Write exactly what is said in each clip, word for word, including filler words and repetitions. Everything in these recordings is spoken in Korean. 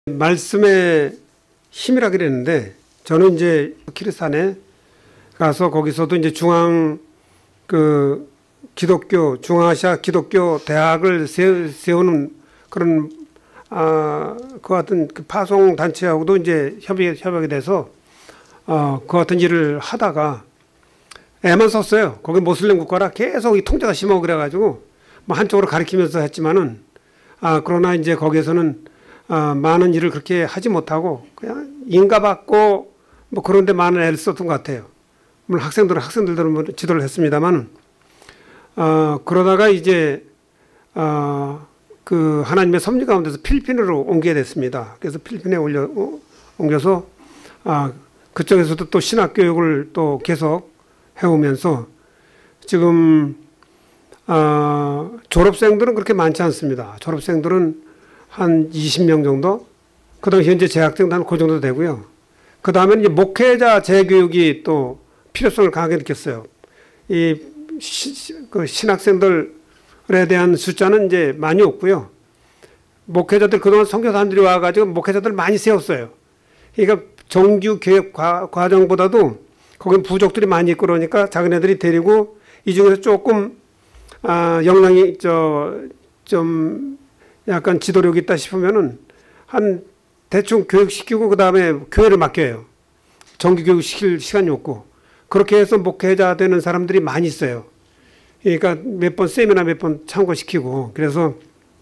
말씀의 힘이라 그랬는데, 저는 이제 키르스탄에 가서 거기서도 이제 중앙 그 기독교 중앙아시아 기독교 대학을 세우는 그런 아, 그 같은 그 파송 단체하고도 이제 협의 협약이 돼서 어, 그 같은 일을 하다가 애만 썼어요. 거기 모슬림 국가라 계속 이 통제가 심하고 그래가지고 뭐 한쪽으로 가리키면서 했지만은 아 그러나 이제 거기에서는 아, 많은 일을 그렇게 하지 못하고 그냥 인가받고 뭐 그런데 많은 애를 썼던 것 같아요. 물론 학생들은 학생들대로 뭐 지도를 했습니다만은 어, 그러다가 이제 어, 그 하나님의 섭리 가운데서 필리핀으로 옮기게 됐습니다. 그래서 필리핀에 올려 어, 옮겨서 아, 그쪽에서도 또 신학 교육을 또 계속 해오면서 지금 어, 졸업생들은 그렇게 많지 않습니다. 졸업생들은 한 이십 명 정도. 그다음 현재 재학생도 한 그 정도 되고요. 그 다음에는 이제 목회자 재교육이 또 필요성을 강하게 느꼈어요. 이 시, 그 신학생들에 대한 숫자는 이제 많이 없고요. 목회자들 그동안 선교사님들이 와가지고 목회자들 많이 세웠어요. 그러니까 정규 교육 과, 과정보다도 거긴 부족들이 많이 있고 그러니까 자기네들이 데리고 이 중에서 조금 아, 역량이 저 좀 약간 지도력이 있다 싶으면은 한 대충 교육시키고 그 다음에 교회를 맡겨요. 정규 교육 시킬 시간이 없고 그렇게 해서 목회자 되는 사람들이 많이 있어요. 그러니까 몇 번 세미나 몇 번 참고시키고 그래서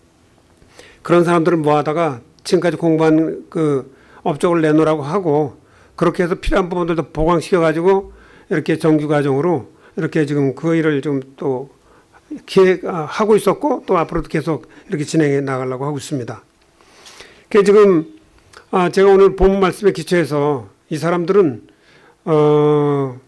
그런 사람들을 모아다가 지금까지 공부한 그 업적을 내놓으라고 하고 그렇게 해서 필요한 부분들도 보강시켜가지고 이렇게 정규 과정으로 이렇게 지금 그 일을 좀 또 기획하고 있었고 또 앞으로도 계속 이렇게 진행해 나가려고 하고 있습니다. 그 지금 아 제가 오늘 본문 말씀에 기초해서 이 사람들은 어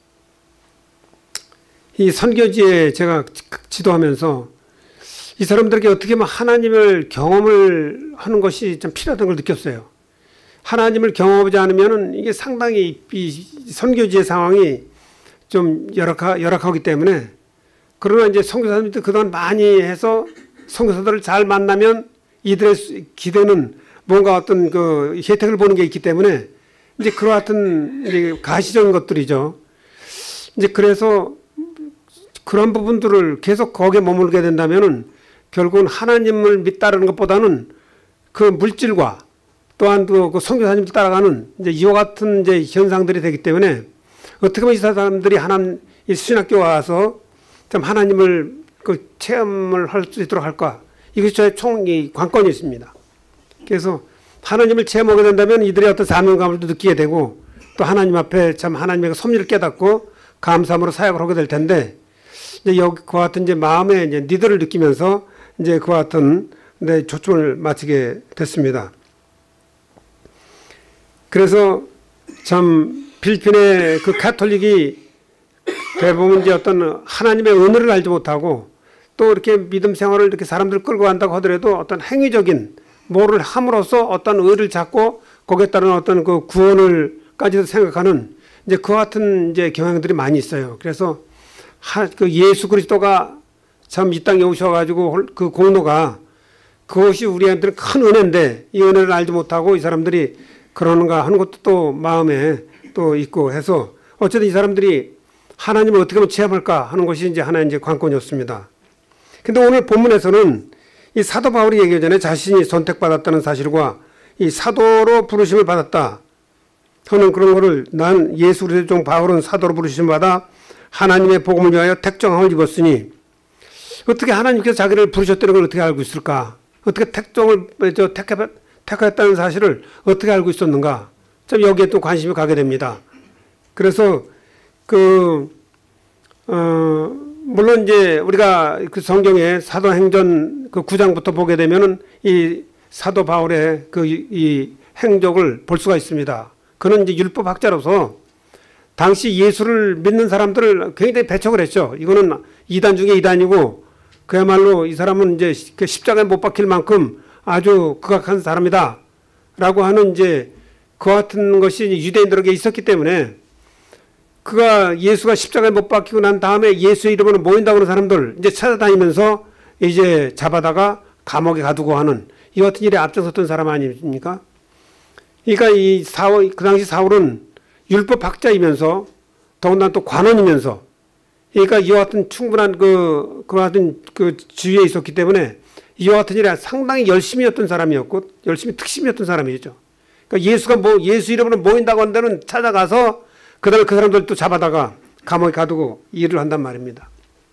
이 선교지에 제가 지도하면서 이 사람들에게 어떻게 보면 하나님을 경험을 하는 것이 좀 필요하다는 걸 느꼈어요. 하나님을 경험하지 않으면은 이게 상당히 이 선교지의 상황이 좀 열악하, 열악하기 때문에 그러나 이제 선교사님들 그동안 많이 해서 선교사들을 잘 만나면 이들의 기대는 뭔가 어떤 그 혜택을 보는 게 있기 때문에 이제 그와 같은 이제 가시적인 것들이죠. 이제 그래서 그런 부분들을 계속 거기에 머물게 된다면은 결국은 하나님을 따르는 것보다는 그 물질과 또한 그 선교사님들 따라가는 이제 이와 같은 이제 현상들이 되기 때문에 어떻게 보면 이 사람들이 하나님 이 신학교 와서 참 하나님을 그 체험을 할 수 있도록 할까 이것이 저의 총 관건이 있습니다. 그래서 하나님을 체험하게 된다면 이들의 어떤 사명감을 또 느끼게 되고 또 하나님 앞에 참 하나님의 섭리를 깨닫고 감사함으로 사역을 하게 될 텐데 이제 여기 그와 같은 이제 마음의 이제 니들을 느끼면서 이제 그와 같은 내 초점을 맞추게 됐습니다. 그래서 참 필리핀의 그 가톨릭이 대부분 이제 어떤 하나님의 은혜를 알지 못하고 또 이렇게 믿음 생활을 이렇게 사람들 끌고 간다고 하더라도 어떤 행위적인 뭐를 함으로써 어떤 의를 잡고 거기에 따른 어떤 그 구원을까지도 생각하는 이제 그 같은 이제 경향들이 많이 있어요. 그래서 하, 그 예수 그리스도가 참 이 땅에 오셔가지고 그 공로가 그것이 우리한테는 큰 은혜인데 이 은혜를 알지 못하고 이 사람들이 그러는가 하는 것도 또 마음에 또 있고 해서 어쨌든 이 사람들이 하나님을 어떻게 하면 체험할까 하는 것이 이제 하나의 이제 관건이었습니다. 근데 오늘 본문에서는 이 사도 바울이 얘기하기 전에 자신이 선택받았다는 사실과 이 사도로 부르심을 받았다 하는 그런 거를 난 예수 그리스도의 종 바울은 사도로 부르심을 받아 하나님의 복음을 위하여 택정함을 입었으니 어떻게 하나님께서 자기를 부르셨다는 걸 어떻게 알고 있을까? 어떻게 택정을 저 택해, 택했다는 사실을 어떻게 알고 있었는가? 참 여기에 또 관심이 가게 됩니다. 그래서 그 어, 물론 이제 우리가 그 성경의 사도행전 그 구 장부터 보게 되면은 이 사도 바울의 그 이 행적을 볼 수가 있습니다. 그는 이제 율법학자로서 당시 예수를 믿는 사람들을 굉장히 배척을 했죠. 이거는 이단 중에 이단이고 그야말로 이 사람은 이제 십자가에 못 박힐 만큼 아주 극악한 사람이다. 라고 하는 이제 그 같은 것이 유대인들에게 있었기 때문에 그가 예수가 십자가에 못 박히고 난 다음에 예수의 이름으로 모인다고 하는 사람들 이제 찾아다니면서 이제 잡아다가 감옥에 가두고 하는 이 같은 일에 앞장섰던 사람 아닙니까? 그러니까 이 사울, 그 당시 사울은 율법 학자이면서 더군다나 또 관원이면서 그러니까 이와 같은 충분한 그, 그와 같은 그 지위에 있었기 때문에 이와 같은 일에 상당히 열심히 했던 사람이었고 열심히 특심이었던 사람이죠. 그러니까 예수가 뭐, 예수 이름으로 모인다고 한 데는 찾아가서 그 다음에 그 사람들 또 잡아다가 감옥에 가두고 일을 한단 말입니다.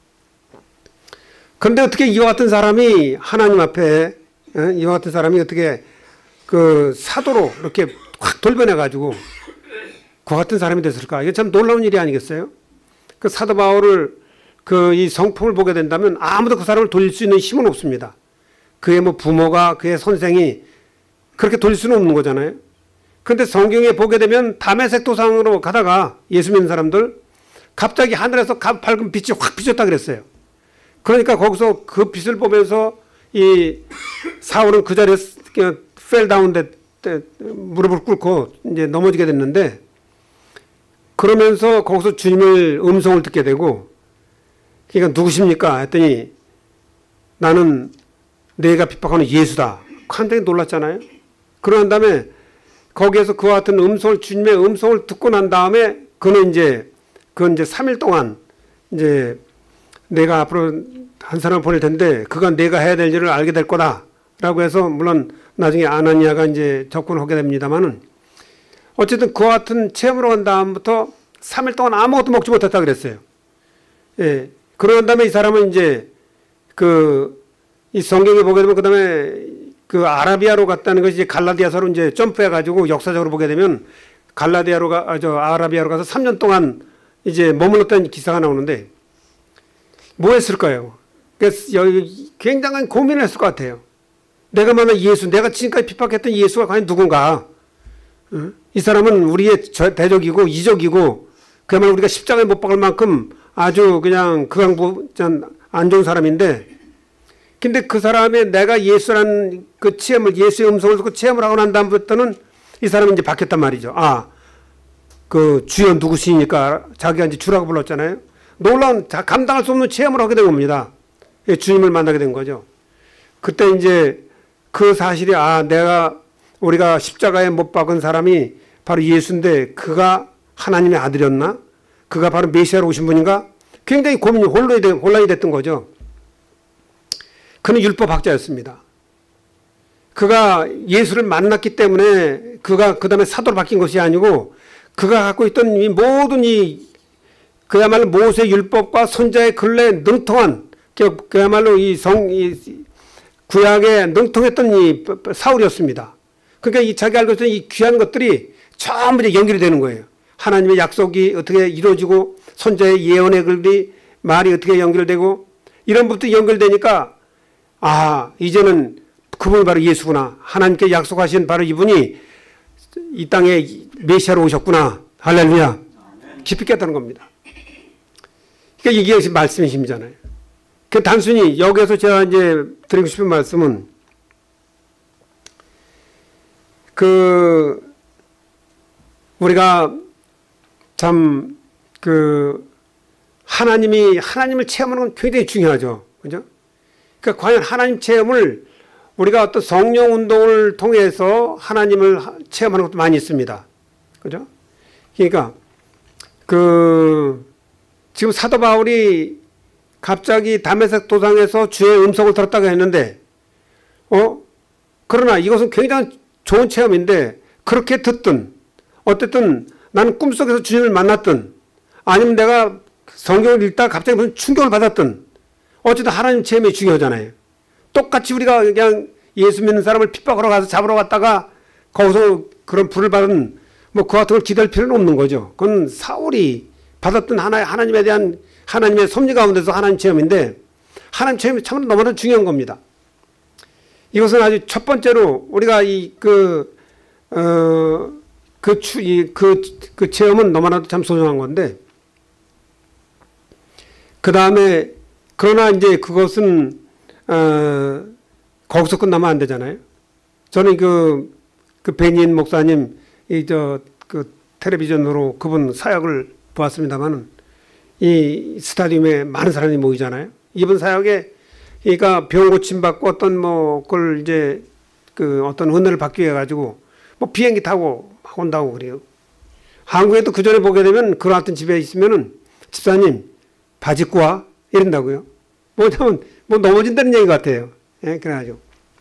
그런데 어떻게 이와 같은 사람이 하나님 앞에, 이와 같은 사람이 어떻게 그 사도로 이렇게 확 돌변해가지고 그 같은 사람이 됐을까? 이게 참 놀라운 일이 아니겠어요? 그 사도 바울을 그 이 성품을 보게 된다면 아무도 그 사람을 돌릴 수 있는 힘은 없습니다. 그의 뭐 부모가 그의 선생이 그렇게 돌릴 수는 없는 거잖아요. 그런데 성경에 보게 되면 다메섹 도상으로 가다가 예수 믿는 사람들 갑자기 하늘에서 밝은 빛이 확 비쳤다 그랬어요. 그러니까 거기서 그 빛을 보면서 이 사울은 그 자리에 펠 다운 데 무릎을 꿇고 이제 넘어지게 됐는데 그러면서 거기서 주님의 음성을 듣게 되고 그러니까 누구십니까? 했더니 나는 내가 핍박하는 예수다. 굉장히 놀랐잖아요. 그런 다음에 거기에서 그와 같은 음성을 주님의 음성을 듣고 난 다음에 그는 이제 그건 이제 삼 일 동안 이제 내가 앞으로 한 사람을 보낼 텐데 그가 내가 해야 될 일을 알게 될 거다라고 해서 물론 나중에 아나니아가 이제 접근하게 됩니다만은 어쨌든 그와 같은 체험을 한 다음부터 삼 일 동안 아무것도 먹지 못했다 그랬어요. 예. 그런 다음에 이 사람은 이제 그 이 성경에 보게 되면 그 다음에 그 아라비아로 갔다는 것이 이제 갈라디아서로 이제 점프해가지고 역사적으로 보게 되면 갈라디아로 가, 아, 저 아라비아로 가서 삼 년 동안 이제 머물렀다는 기사가 나오는데 뭐 했을까요? 그래서 굉장한 고민을 했을 것 같아요. 내가 만난 예수, 내가 지금까지 핍박했던 예수가 과연 누군가? 이 사람은 우리의 대적이고 이적이고 그야말로 우리가 십자가에 못 박을 만큼 아주 그냥 극악부 안 좋은 사람인데 근데 그 사람의 내가 예수라는 그 체험을 예수의 음성을 듣고 체험을 하고 난 다음부터는 이 사람이 이제 바뀌었단 말이죠. 아, 그 주여 누구시니까 자기가 이제 주라고 불렀잖아요. 놀라운 감당할 수 없는 체험을 하게 된 겁니다. 주님을 만나게 된 거죠. 그때 이제 그 사실이 아 내가 우리가 십자가에 못 박은 사람이 바로 예수인데 그가 하나님의 아들이었나? 그가 바로 메시아로 오신 분인가? 굉장히 고민이 혼란이 됐던 거죠. 그는 율법학자였습니다. 그가 예수를 만났기 때문에 그가 그 다음에 사도로 바뀐 것이 아니고 그가 갖고 있던 이 모든 이 그야말로 모세 율법과 선자의 근래에 능통한 그야말로 이 성, 이 구약에 능통했던 이 사울이었습니다. 그러니까 이 자기 알고 있던 이 귀한 것들이 전부 이제 연결이 되는 거예요. 하나님의 약속이 어떻게 이루어지고 선자의 예언의 글이 말이 어떻게 연결되고 이런 부분도 연결되니까 아 이제는 그분이 바로 예수구나. 하나님께 약속하신 바로 이분이 이 땅에 메시아로 오셨구나. 할렐루야. 깊이 깨닫는 겁니다. 그러니까 이게 말씀의 힘이잖아요. 그 단순히 여기에서 제가 이제 드리고 싶은 말씀은 그 우리가 참 그 하나님이 하나님을 체험하는 건 굉장히 중요하죠. 그죠? 그러니까 과연 하나님 체험을 우리가 어떤 성령 운동을 통해서 하나님을 체험하는 것도 많이 있습니다. 그죠? 그러니까 그 지금 사도 바울이 갑자기 다메섹 도상에서 주의 음성을 들었다고 했는데 어 그러나 이것은 굉장히 좋은 체험인데 그렇게 듣든 어쨌든 나는 꿈속에서 주님을 만났든 아니면 내가 성경을 읽다가 갑자기 무슨 충격을 받았든 어쨌든 하나님 체험이 중요하잖아요. 똑같이 우리가 그냥 예수 믿는 사람을 핍박하러 가서 잡으러 갔다가 거기서 그런 불을 받은 뭐 그 같은 걸 기대할 필요는 없는 거죠. 그건 사울이 받았던 하나, 하나님에 대한 하나님의 섭리 가운데서 하나님 체험인데 하나님 체험이 참으로 너무나 중요한 겁니다. 이것은 아주 첫 번째로 우리가 이 그, 어, 그, 추, 이, 그, 그 체험은 너무나도 참 소중한 건데 그 다음에 그러나 이제 그것은 어, 거기서 끝나면 안 되잖아요. 저는 그, 그 베니인 목사님 이 저 그 텔레비전으로 그분 사역을 보았습니다만은 이 스타디움에 많은 사람이 모이잖아요. 이번 사역에 그러니까 병 고침 받고 어떤 뭐 그걸 이제 그 어떤 은혜를 받기 위해 가지고 뭐 비행기 타고 막 온다고 그래요. 한국에도 그 전에 보게 되면 그런 어떤 집에 있으면은 집사님 바지 입고 와 이런다고요. 뭐냐면 뭐 넘어진다는 얘기 같아요. 예, 그래가지고.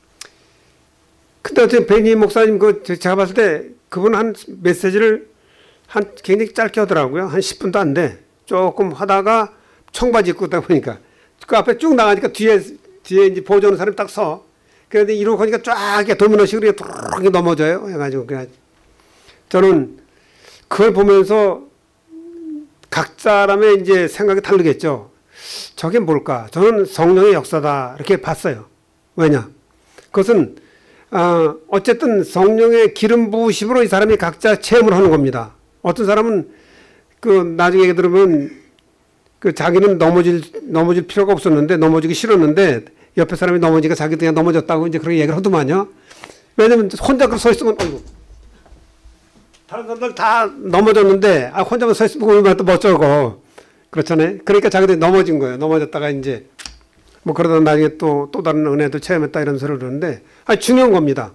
근데 어쨌든 베니 목사님 그 제가 봤을 때 그분 한 메시지를 한 굉장히 짧게 하더라고요. 한 십 분도 안 돼. 조금 하다가 청바지 입고 있다 보니까 그 앞에 쭉 나가니까 뒤에 뒤에 이제 보조하는 사람이 딱 서. 그런데 이러고 보니까 쫙 이렇게 도미노식으로 이렇게 넘어져요. 해가지고 그래. 저는 그걸 보면서 각 사람의 이제 생각이 다르겠죠. 저게 뭘까? 저는 성령의 역사다 이렇게 봤어요. 왜냐? 그것은 어, 어쨌든 성령의 기름 부으심으로 이 사람이 각자 체험을 하는 겁니다. 어떤 사람은 그 나중에 얘기 들으면 그 자기는 넘어질 넘어질 필요가 없었는데 넘어지기 싫었는데 옆에 사람이 넘어지니까 자기도 그냥 넘어졌다고 이제 그런 얘기를 하더만요. 왜냐면 혼자 그서 있으면 어이구. 다른 사람들 다 넘어졌는데 아 혼자만 서 있으면 얼마나 또 멋져고 그렇잖아요. 그러니까 자기도 넘어진 거예요. 넘어졌다가 이제 뭐 그러다 나중에 또 또 다른 은혜도 체험했다 이런 소리를 그러는데 아 중요한 겁니다.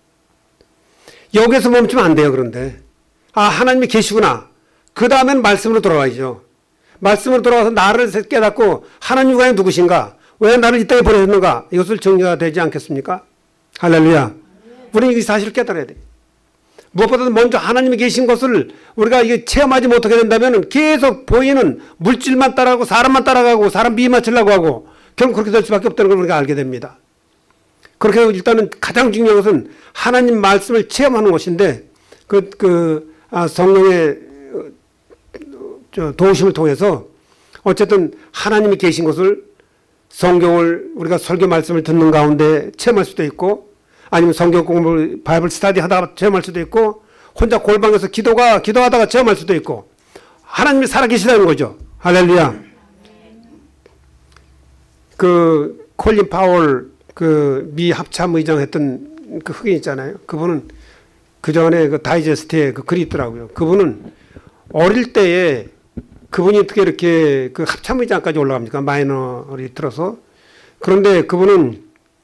여기서 멈추면 안 돼요. 그런데 아 하나님이 계시구나. 그 다음엔 말씀으로 돌아와야죠. 말씀으로 돌아와서 나를 깨닫고 하나님 과연 누구신가? 왜 나를 이 땅에 보내셨는가? 이것을 정리가 되지 않겠습니까? 할렐루야. 우리는 이 사실을 깨달아야 돼. 무엇보다도 먼저 하나님이 계신 것을 우리가 이게 체험하지 못하게 된다면 계속 보이는 물질만 따라가고 사람만 따라가고 사람 비위 맞추려고 하고 결국 그렇게 될 수밖에 없다는 걸 우리가 알게 됩니다. 그렇게 일단은 가장 중요한 것은 하나님 말씀을 체험하는 것인데 그, 그, 아, 성령의 저 도우심을 통해서 어쨌든 하나님이 계신 것을 성경을 우리가 설교 말씀을 듣는 가운데 체험할 수도 있고 아니면 성경 공부를 바이블 스터디 하다가 체험할 수도 있고 혼자 골방에서 기도가 기도하다가 체험할 수도 있고 하나님이 살아계시다는 거죠. 할렐루야. 그 콜린 파월 그 미 합참 의장 했던 그 흑인 있잖아요. 그분은 그 전에 그 다이제스트에 그 글이 있더라고요. 그분은 어릴 때에 그분이 어떻게 이렇게 그 합참 의장까지 올라갑니까? 마이너리 들어서. 그런데 그분은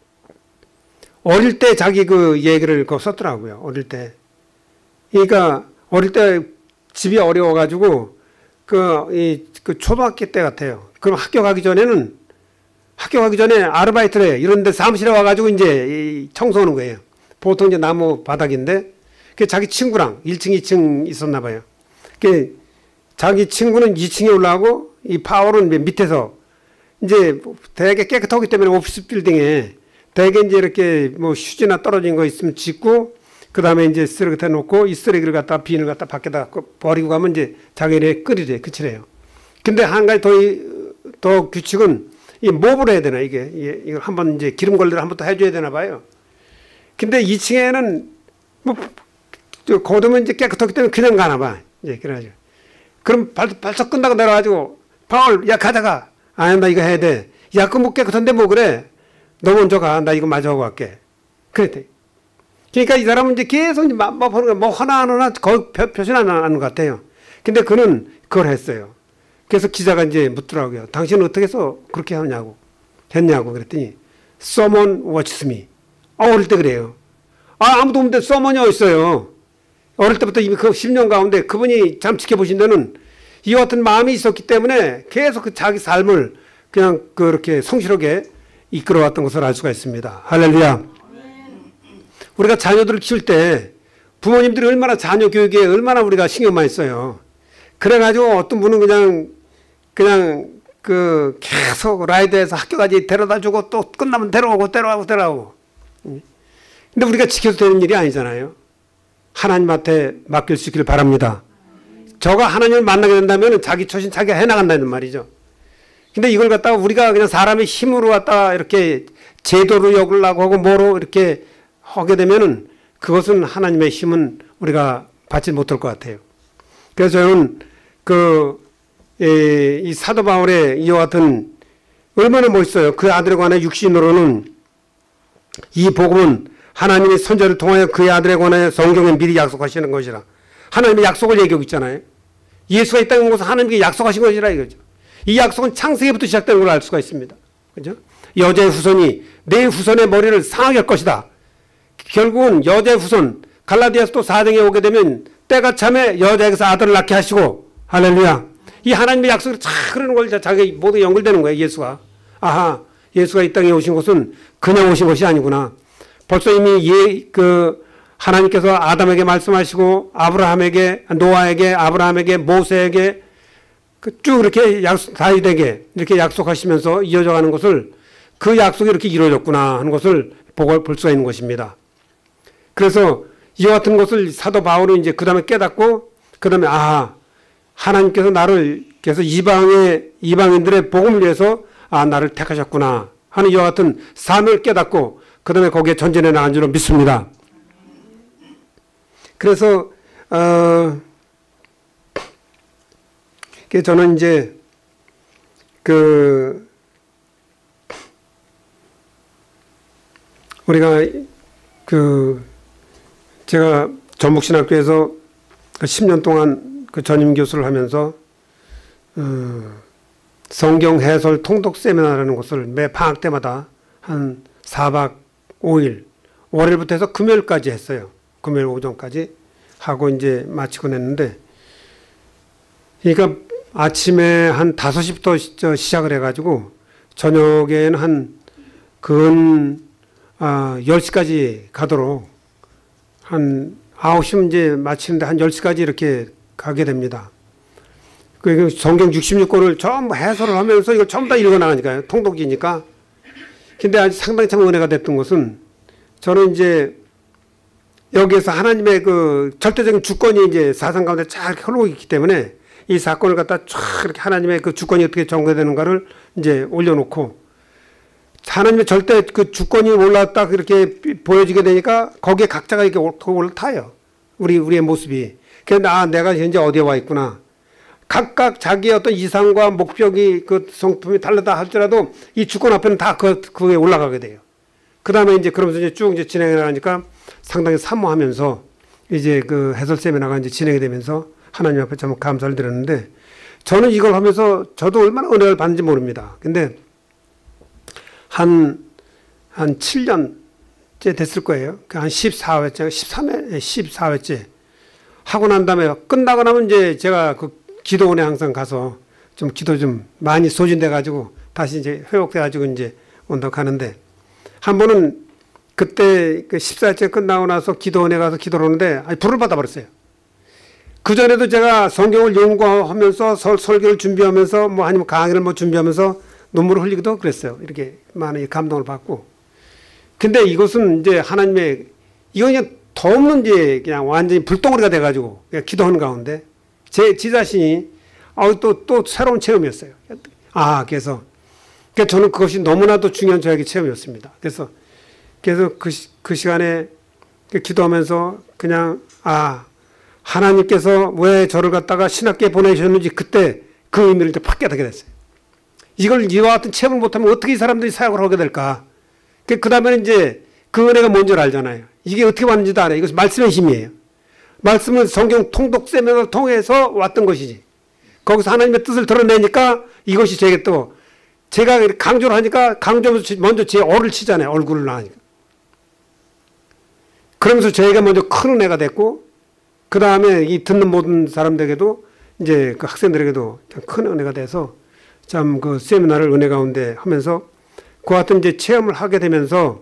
어릴 때 자기 그 얘기를 그 썼더라고요. 어릴 때. 그러니까 어릴 때 집이 어려워가지고 그, 이, 그 초등학교 때 같아요. 그럼 학교 가기 전에는 학교 가기 전에 아르바이트를 해. 이런데 사무실에 와가지고 이제 청소하는 거예요. 보통 이제 나무 바닥인데 그 자기 친구랑 일 층, 이 층 있었나 봐요. 그 자기 친구는 이 층에 올라가고 이 파월은 밑에서 이제 되게 깨끗하기 때문에 오피스 빌딩에 되게 이제 이렇게 뭐 휴지나 떨어진 거 있으면 짓고 그 다음에 이제 쓰레기 놓고 이 쓰레기를 갖다 비닐을 갖다 밖에다 버리고 가면 이제 자기네 끓이래. 그치래요. 근데 한 가지 더, 더 규칙은 이 몹을 해야 되나 이게. 이걸 한번 이제 기름 걸레를 한번 더 해줘야 되나 봐요. 근데 이 층에는 뭐 거두면 이제 깨끗하기 때문에 그냥 가나 봐. 이제 그래가지고. 그럼 발, 발석 끝나고 내려가지고 파울 야 가다가 아니 나 이거 해야 돼. 야 그 뭐 깨끗한데 뭐 그래. 너 먼저 가. 나 이거 마저 하고 갈게. 그랬대. 그러니까 이 사람은 이제 계속 이제 막 보는 거 뭐 하나 안 하나 거의 표시는 안 하는 것 같아요. 근데 그는 그걸 했어요. 그래서 기자가 이제 묻더라고요. 당신은 어떻게 해서 그렇게 하냐고. 했냐고 그랬더니 someone watches me. 아, 어릴 때 그래요. 아, 아무도 없는데 someone이 어딨어요. 어릴 때부터 이미 그 십 년 가운데 그분이 참 지켜보신 데는 이 같은 마음이 있었기 때문에 계속 그 자기 삶을 그냥 그렇게 성실하게 이끌어왔던 것을 알 수가 있습니다. 할렐루야. 우리가 자녀들을 키울 때 부모님들이 얼마나 자녀 교육에 얼마나 우리가 신경 많이 써요. 그래가지고 어떤 분은 그냥 그냥 그 계속 라이드해서 학교까지 데려다 주고 또 끝나면 데려오고 데려오고 데려오고. 근데 우리가 지켜도 되는 일이 아니잖아요. 하나님한테 맡길 수 있기를 바랍니다. 저가 하나님을 만나게 된다면 자기 처신 자기가 해나간다는 말이죠. 근데 이걸 갖다가 우리가 그냥 사람의 힘으로 갖다가 이렇게 제도로 여기려고 하고 뭐로 이렇게 하게 되면은 그것은 하나님의 힘은 우리가 받지 못할 것 같아요. 그래서 저는 그, 이, 이 사도 바울의 이와 같은 얼마나 멋있어요. 그 아들에 관해 육신으로는 이 복음은 하나님의 선자를 통하여 그의 아들에 관하여 성경에 미리 약속하시는 것이라. 하나님의 약속을 얘기하고 있잖아요. 예수가 이 땅에 온 것은 하나님께 약속하신 것이라 이거죠. 이 약속은 창세기부터 시작되는 걸 알 수가 있습니다. 그죠? 여자의 후손이 내 후손의 머리를 상하게 할 것이다. 결국은 여자의 후손, 갈라디아서 또 사 장에 오게 되면 때가 참에 여자에게서 아들을 낳게 하시고 할렐루야. 이 하나님의 약속이 쫙 흐르는 걸 자기 모두 연결되는 거예요. 예수가. 아하, 예수가 이 땅에 오신 것은 그냥 오신 것이 아니구나. 벌써 이미 예, 그 하나님께서 아담에게 말씀하시고 아브라함에게, 노아에게, 아브라함에게, 모세에게 그 쭉 이렇게 약속, 다윗에게 이렇게 약속하시면서 이어져 가는 것을 그 약속이 이렇게 이루어졌구나 하는 것을 보고 볼 수가 있는 것입니다. 그래서 이와 같은 것을 사도 바울은 이제 그 다음에 깨닫고 그 다음에 아, 하나님께서 나를 그래서 이방의 이방인들의 복음을 위해서 아, 나를 택하셨구나 하는 이와 같은 사명을 깨닫고 그 다음에 거기에 전진해 나간 줄로 믿습니다. 그래서 어, 저는 이제 그 우리가 그 제가 전북신학교에서 십 년 동안 그 전임 교수를 하면서 어, 성경 해설 통독 세미나라는 것을 매 방학 때마다 한 사 박 오 일 월요일부터 해서 금요일까지 했어요. 금요일 오전까지 하고 이제 마치곤 했는데, 그러니까 아침에 한 다섯 시부터 시작을 해가지고 저녁에는 한 근 아, 열 시까지 가도록 한 아홉 시면 이제 마치는데 한 열 시까지 이렇게 가게 됩니다. 그 성경 육십육 권을 전부 해설을 하면서 이걸 전부 다 읽어 나가니까요. 통독이니까. 근데 아주 상당히 참 은혜가 됐던 것은 저는 이제 여기에서 하나님의 그 절대적인 주권이 이제 사상 가운데 잘 흐르고 있기 때문에 이 사건을 갖다 쫙 이렇게 하나님의 그 주권이 어떻게 전개되는가를 이제 올려놓고 하나님의 절대 그 주권이 올라왔다 그렇게 보여지게 되니까 거기에 각자가 이렇게 올라타요. 우리, 우리의 모습이. 그래서 아, 내가 현재 어디에 와 있구나. 각각 자기의 어떤 이상과 목적이 그 성품이 다르다 할지라도 이 주권 앞에는 다 그, 그에 올라가게 돼요. 그 다음에 이제 그러면서 이제 쭉 이제 진행해 나가니까 상당히 사모하면서 이제 그 해설 세미나가 이제 진행이 되면서 하나님 앞에 참 감사를 드렸는데, 저는 이걸 하면서 저도 얼마나 은혜를 받는지 모릅니다. 근데 한, 한 칠 년째 됐을 거예요. 한 십사 회째, 십삼 회, 십사 회째 하고 난 다음에 끝나고 나면 이제 제가 그 기도원에 항상 가서 좀 기도 좀 많이 소진돼가지고 다시 이제 회복돼가지고 이제 온다 가는데, 한 번은 그때 그 십사 회째 끝나고 나서 기도원에 가서 기도를 하는데 아니, 불을 받아버렸어요. 그전에도 제가 성경을 연구하면서 설, 설교를 준비하면서 뭐 아니면 강의를 뭐 준비하면서 눈물을 흘리기도 그랬어요. 이렇게 많은 감동을 받고. 근데 이것은 이제 하나님의, 이건 그냥 더없는 이제 그냥 완전히 불덩어리가 돼가지고 그냥 기도하는 가운데 제, 제 자신이 아, 또, 또 새로운 체험이었어요. 아, 그래서, 그래서 저는 그것이 너무나도 중요한 저에게 체험이었습니다. 그래서, 그래서 그, 시, 그 시간에 기도하면서 그냥 아, 하나님께서 왜 저를 갖다가 신학교에 보내셨는지 그때 그 의미를 이제 팍 깨닫게 됐어요. 이걸 이와 같은 체험을 못하면 어떻게 이 사람들이 사역을 하게 될까? 그 다음에는 이제 그 은혜가 뭔지 알잖아요. 이게 어떻게 왔는지도 알아요. 이것은 말씀의 힘이에요. 말씀은 성경 통독 세미나를 통해서 왔던 것이지. 거기서 하나님의 뜻을 드러내니까 이것이 제게 또 제가 강조를 하니까 강조하면서 먼저 제 얼을 치잖아요. 얼굴을 나니까. 그러면서 저희가 먼저 큰 은혜가 됐고, 그 다음에 이 듣는 모든 사람들에게도 이제 그 학생들에게도 큰 은혜가 돼서 참 그 세미나를 은혜 가운데 하면서 그 같은 이제 체험을 하게 되면서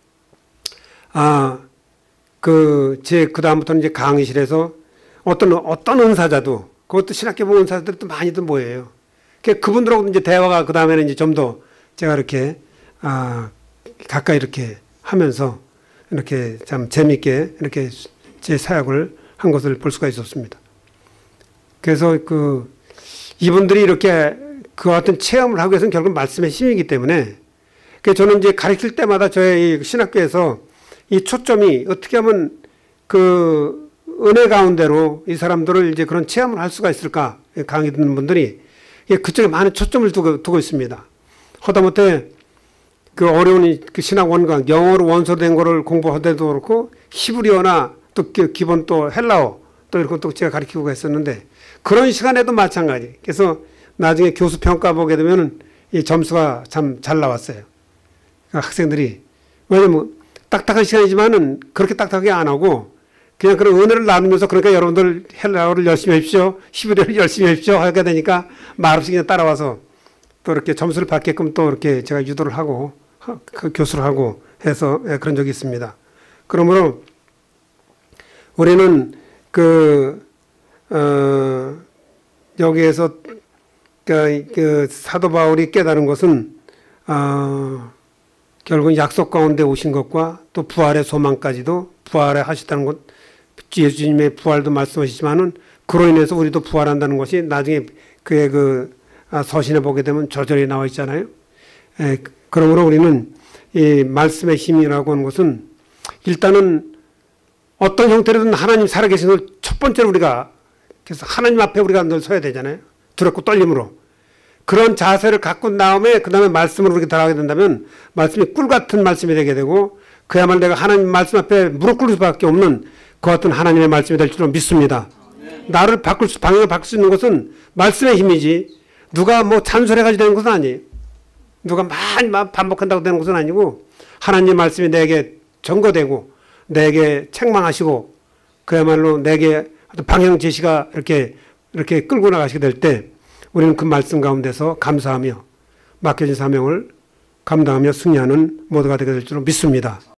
아, 그 제 그 다음부터는 이제 강의실에서 어떤 어떤 은사자도 그것도 신학교 보는 은사자들도 많이들 모여요. 그분들하고 이제 대화가 그 다음에는 이제 좀 더 제가 이렇게 아, 가까이 이렇게 하면서 이렇게 참 재미있게 이렇게 제 사역을 한 것을 볼 수가 있었습니다. 그래서 그 이분들이 이렇게 그와 같은 체험을 하기 위해서는 결국 말씀의 힘이기 때문에, 그래서 저는 이제 가르칠 때마다 저의 신학교에서 이 초점이 어떻게 하면 그 은혜 가운데로 이 사람들을 이제 그런 체험을 할 수가 있을까, 강의 듣는 분들이 그쪽에 많은 초점을 두고, 두고 있습니다. 하다못해 그 어려운 그 신학 원강, 영어로 원서로 된 거를 공부하더라도 그렇고 히브리어나 또 기본 또 헬라어 또 이런 것도 제가 가르치고 했었는데, 그런 시간에도 마찬가지. 그래서 나중에 교수 평가 보게 되면 이 점수가 참 잘 나왔어요. 그러니까 학생들이, 왜냐면 딱딱한 시간이지만은 그렇게 딱딱하게 안 하고 그냥 그런 은혜를 나누면서 그러니까 여러분들 헬라어를 열심히 하십시오. 히브리어를 열심히 하십시오. 하게 되니까 말없이 그냥 따라와서 또 이렇게 점수를 받게끔 또 이렇게 제가 유도를 하고 그 교수를 하고 해서 그런 적이 있습니다. 그러므로 우리는 그, 어, 여기에서 그, 그 사도 바울이 깨달은 것은 어, 결국 약속 가운데 오신 것과 또 부활의 소망까지도 부활에 하셨다는 것, 예수님의 부활도 말씀하시지만은 그로 인해서 우리도 부활한다는 것이 나중에 그의 그 서신에 보게 되면 저절히 나와 있잖아요. 에, 그러므로 우리는 이 말씀의 힘이라고 하는 것은 일단은 어떤 형태로든 하나님 살아계신 걸 첫 번째로 우리가 그래서 하나님 앞에 우리가 늘 서야 되잖아요. 두렵고 떨림으로. 그런 자세를 갖고 다음에 그 다음에 말씀으로 우리가 들어가게 된다면 말씀이 꿀 같은 말씀이 되게 되고 그야말로 내가 하나님 말씀 앞에 무릎 꿇을 수밖에 없는 그 같은 하나님의 말씀이 될 줄로 믿습니다. 네. 나를 바꿀 수, 방향을 바꿀 수 있는 것은 말씀의 힘이지 누가 뭐 잔소리해가지고 되는 것은 아니에요. 누가 많이 반복한다고 되는 것은 아니고 하나님의 말씀이 내게 전거되고 내게 책망하시고 그야말로 내게 방향 제시가 이렇게 이렇게 끌고 나가시게 될 때 우리는 그 말씀 가운데서 감사하며 맡겨진 사명을 감당하며 승리하는 모두가 되게 될 줄로 믿습니다.